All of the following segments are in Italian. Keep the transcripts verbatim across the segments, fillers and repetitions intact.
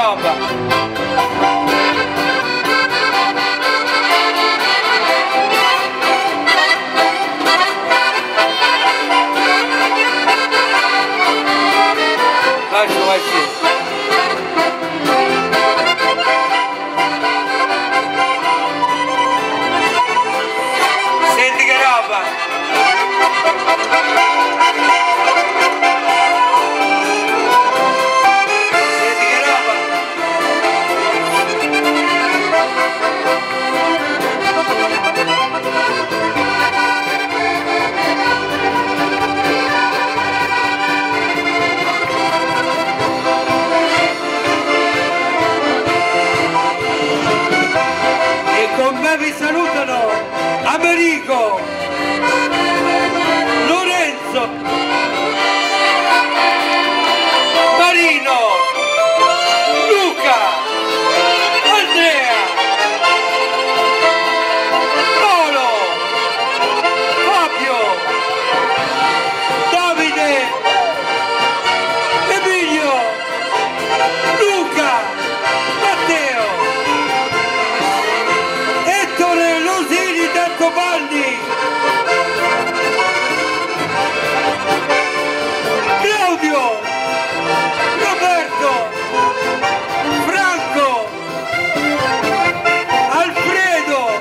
roba! Lascio, vai sì. Senti che roba! Senti che roba! Con me vi salutano Americo, Lorenzo, Marino, Luca, Andrea, Paolo, Fabio, Davide, Emilio, Luca, Matteo, Losini, Tantobaldi, Claudio, Roberto, Franco, Alfredo,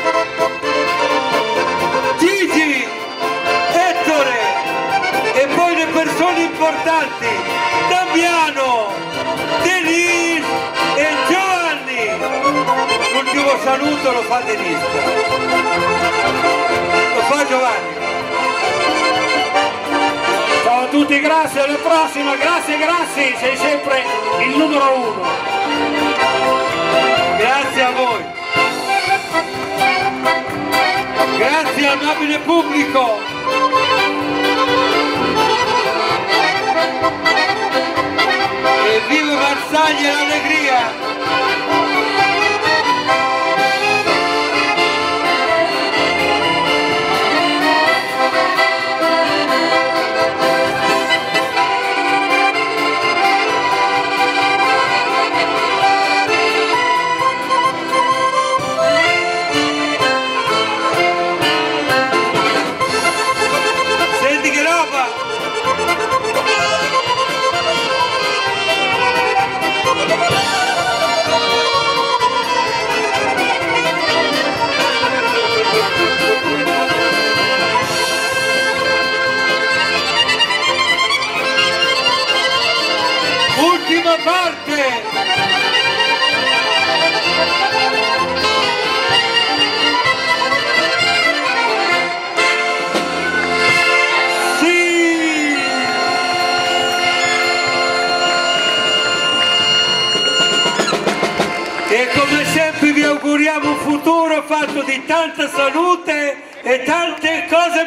Gigi, Ettore e poi le persone importanti, Damiano, Denise e Giovanni. L'ultimo saluto lo fa Denise, lo fa Giovanni. Ciao a tutti, grazie, alla prossima, grazie, grazie, sei sempre il numero uno. Grazie a voi. Grazie al nobile pubblico. E viva Marsaglia e l'allegria. Ultima parte! Sì! E come sempre vi auguriamo un futuro fatto di tanta salute e tante cose